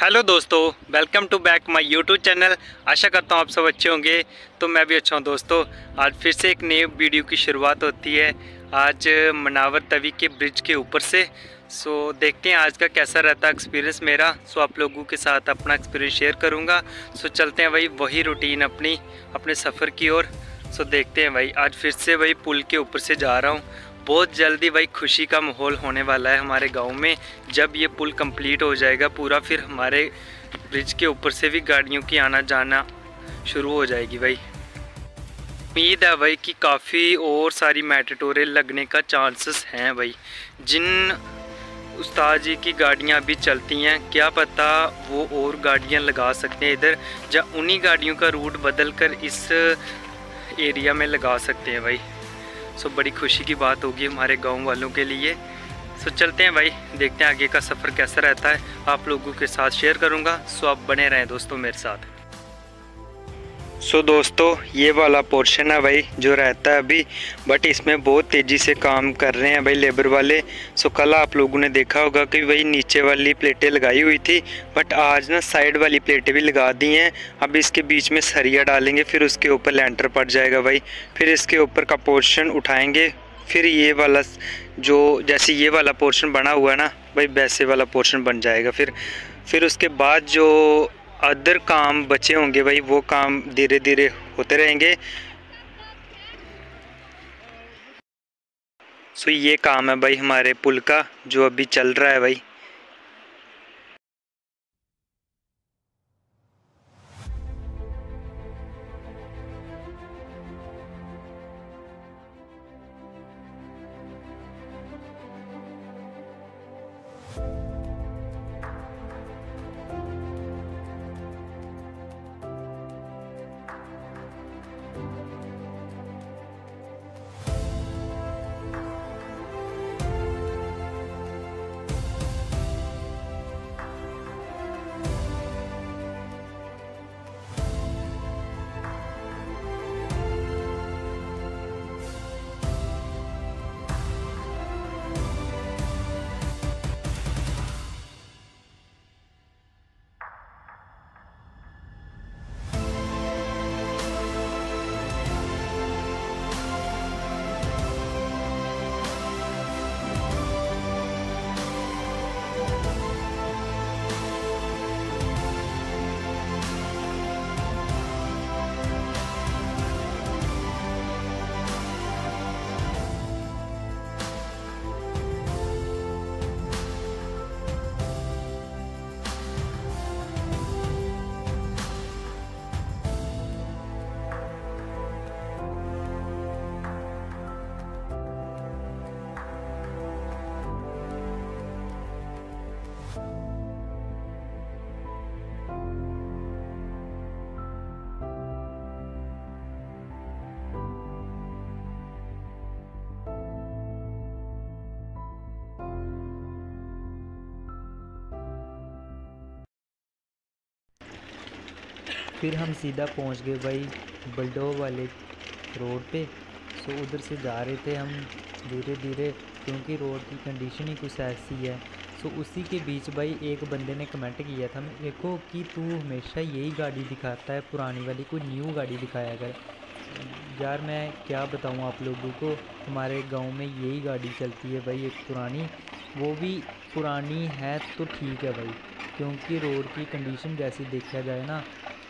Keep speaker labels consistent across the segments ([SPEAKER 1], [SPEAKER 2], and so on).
[SPEAKER 1] Hello दोस्तों, welcome to back my YouTube channel. आशा करता हूँ आप सब अच्छे होंगे। तो मैं भी अच्छा हूँ दोस्तों। आज फिर से एक नई वीडियो की शुरुआत होती है। आज मनावर तवी के ब्रिज के ऊपर से। देखते हैं आज का कैसा रहता है एक्सपीरियंस मेरा। आप लोगों के साथ अपना एक्सपीरियंस शेयर करूँगा। चलते हैं भाई वही रूटीन अपने सफ़र की ओर। देखते हैं भाई, आज फिर से भाई पुल के ऊपर से जा रहा हूँ। बहुत जल्दी भाई खुशी का माहौल होने वाला है हमारे गांव में। जब ये पुल कंप्लीट हो जाएगा पूरा, फिर हमारे ब्रिज के ऊपर से भी गाड़ियों की आना जाना शुरू हो जाएगी भाई। उम्मीद है भाई कि काफ़ी और सारी मेटाडोरें लगने का चांसेस हैं भाई। जिन उस्ताद जी की गाड़ियाँ अभी चलती हैं, क्या पता वो और गाड़ियाँ लगा सकते हैं इधर, या उन्हीं गाड़ियों का रूट बदल कर इस एरिया में लगा सकते हैं भाई। बड़ी खुशी की बात होगी हमारे गांव वालों के लिए। चलते हैं भाई, देखते हैं आगे का सफ़र कैसा रहता है। आप लोगों के साथ शेयर करूंगा। आप बने रहें दोस्तों मेरे साथ। दोस्तों, ये वाला पोर्शन है भाई जो रहता है अभी, बट इसमें बहुत तेज़ी से काम कर रहे हैं भाई लेबर वाले। कल आप लोगों ने देखा होगा कि भाई नीचे वाली प्लेटें लगाई हुई थी, बट आज ना साइड वाली प्लेटें भी लगा दी हैं। अब इसके बीच में सरिया डालेंगे, फिर उसके ऊपर लेंटर पड़ जाएगा भाई। फिर इसके ऊपर का पोर्शन उठाएंगे, फिर ये वाला जो जैसे ये वाला पोर्शन बना हुआ है ना भाई, वैसे वाला पोर्शन बन जाएगा। फिर उसके बाद जो अदर काम बचे होंगे भाई, वो काम धीरे धीरे होते रहेंगे। ये काम है भाई हमारे पुल का जो अभी चल रहा है भाई।
[SPEAKER 2] फिर हम सीधा पहुंच गए भाई बलडो वाले रोड पे। उधर से जा रहे थे हम धीरे धीरे, क्योंकि रोड की कंडीशन ही कुछ ऐसी है। उसी के बीच भाई एक बंदे ने कमेंट किया था मेरे को कि तू हमेशा यही गाड़ी दिखाता है पुरानी वाली, कोई न्यू गाड़ी दिखाया कर। यार मैं क्या बताऊँ आप लोगों को, हमारे गांव में यही गाड़ी चलती है भाई, एक पुरानी। वो भी पुरानी है तो ठीक है भाई, क्योंकि रोड की कंडीशन जैसी देखा जाए ना,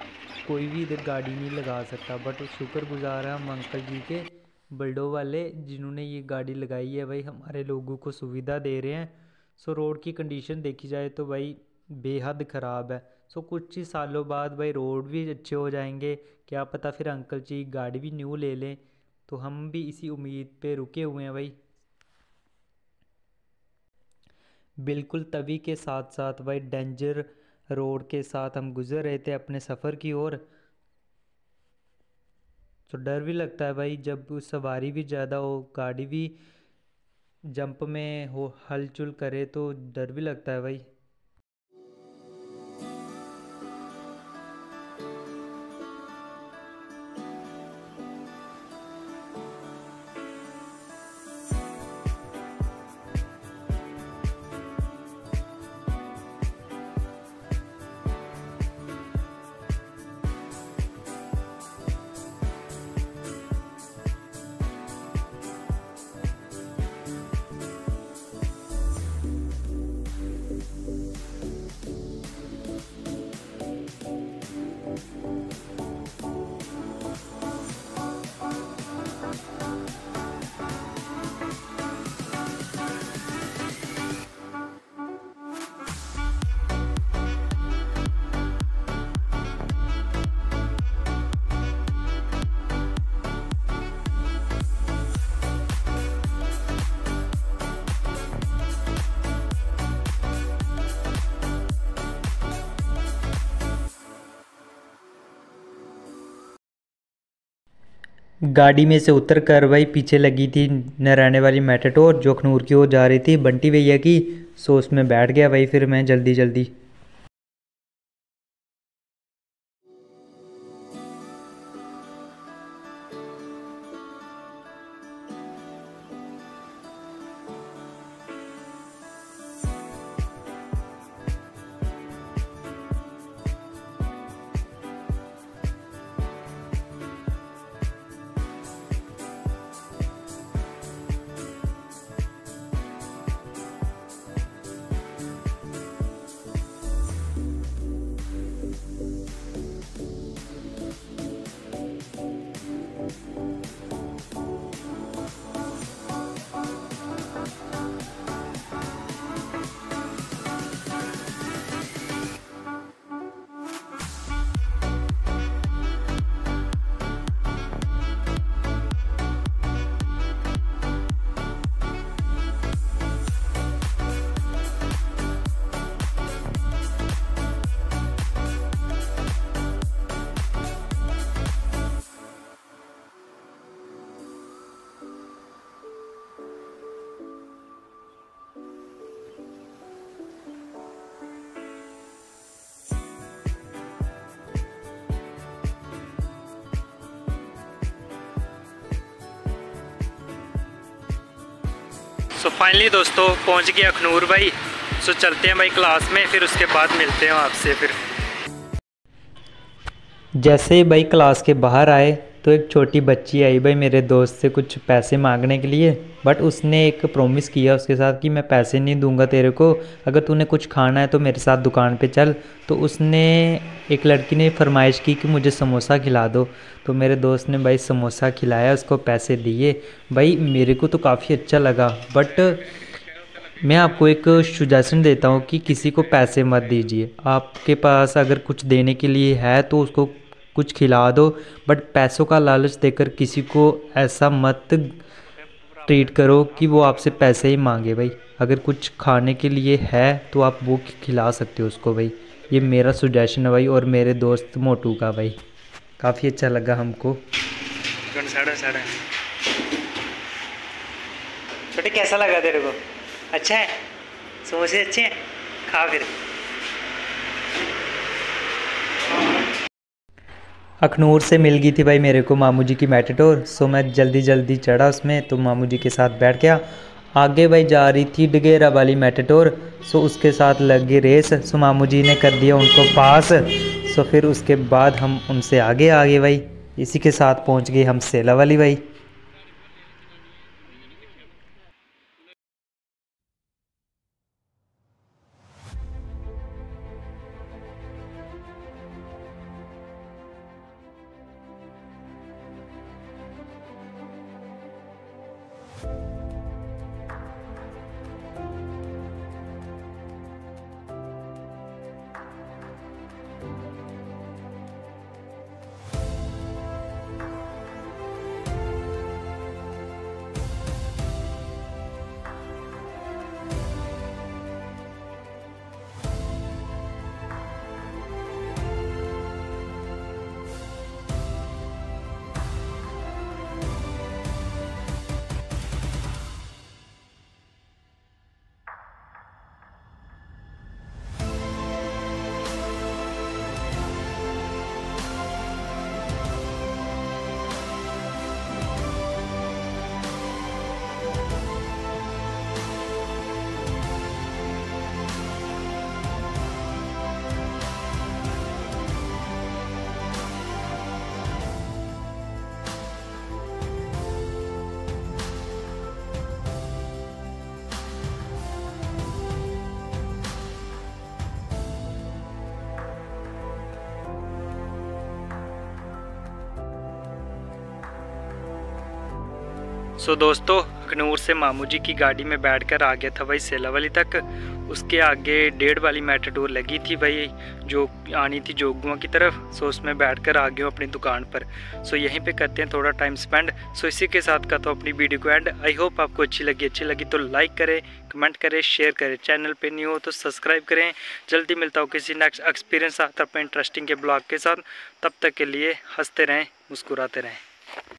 [SPEAKER 2] कोई भी इधर गाड़ी नहीं लगा सकता। बट शुक्रगुजार है हम अंकल जी के, बल्डो वाले, जिन्होंने ये गाड़ी लगाई है भाई, हमारे लोगों को सुविधा दे रहे हैं। रोड की कंडीशन देखी जाए तो भाई बेहद ख़राब है। कुछ ही सालों बाद भाई रोड भी अच्छे हो जाएंगे, क्या पता फिर अंकल जी गाड़ी भी न्यू ले लें। तो हम भी इसी उम्मीद पे रुके हुए हैं भाई। बिल्कुल तवी के साथ साथ भाई डेंजर रोड के साथ हम गुजर रहे थे अपने सफ़र की ओर। डर भी लगता है भाई, जब सवारी भी ज़्यादा हो, गाड़ी भी जंप में हो, हलचल करे, तो डर भी लगता है भाई। गाड़ी में से उतर कर भाई पीछे लगी थी नराने वाली मेटाडोर जो अखनूर की ओर जा रही थी बंटी भैया की। सो उसमें बैठ गया भाई फिर मैं जल्दी जल्दी।
[SPEAKER 1] सो फाइनली दोस्तों पहुंच गया अखनूर भाई। सो चलते हैं भाई क्लास में, फिर उसके बाद मिलते हैं आपसे। फिर
[SPEAKER 2] जैसे ही भाई क्लास के बाहर आए तो एक छोटी बच्ची आई भाई मेरे दोस्त से कुछ पैसे मांगने के लिए। बट उसने एक प्रॉमिस किया उसके साथ कि मैं पैसे नहीं दूंगा तेरे को, अगर तूने कुछ खाना है तो मेरे साथ दुकान पे चल। तो उसने एक लड़की ने फरमाइश की कि मुझे समोसा खिला दो। तो मेरे दोस्त ने भाई समोसा खिलाया, उसको पैसे दिए। भाई मेरे को तो काफ़ी अच्छा लगा। बट मैं आपको एक सजेशन देता हूँ कि किसी को पैसे मत दीजिए। आपके पास अगर कुछ देने के लिए है तो उसको कुछ खिला दो, बट पैसों का लालच देकर किसी को ऐसा मत ट्रीट करो कि वो आपसे पैसे ही मांगे। भाई अगर कुछ खाने के लिए है तो आप वो खिला सकते हो उसको भाई। ये मेरा सजेशन है भाई, और मेरे दोस्त मोटू का भाई। काफ़ी अच्छा लगा हमको।
[SPEAKER 1] छोटे कैसा लगा तेरे को? अच्छा है, समोसे अच्छे हैं, खा फिर।
[SPEAKER 2] अखनूर से मिल गई थी भाई मेरे को मामू जी की मेटाडोर। सो मैं जल्दी जल्दी चढ़ा उसमें, तो मामू जी के साथ बैठ गया। आगे भाई जा रही थी डगेरा वाली मेटाडोर। सो उसके साथ लग गई रेस। सो मामू जी ने कर दिया उनको पास। सो फिर उसके बाद हम उनसे आगे आ गए भाई। इसी के साथ पहुंच गए हम सेला वाली भाई।
[SPEAKER 1] सो दोस्तों अखनूर से मामू जी की गाड़ी में बैठकर आ गया था भाई सेलावली तक। उसके आगे 1.5 वाली मेटाडोर लगी थी भाई जो आनी थी जोगुआ की तरफ। सो उसमें बैठकर आ गया हूँ अपनी दुकान पर। सो यहीं पे करते हैं थोड़ा टाइम स्पेंड। सो इसी के साथ करता हूँ अपनी वीडियो को एंड। आई होप आपको अच्छी लगी तो लाइक करें, कमेंट करें, शेयर करें। चैनल पे न्यू हो तो सब्सक्राइब करें। जल्दी मिलता हूँ किसी नेक्स्ट एक्सपीरियंस आता अपने इंटरेस्टिंग के ब्लॉग के साथ। तब तक के लिए हंसते रहें, मुस्कुराते रहें।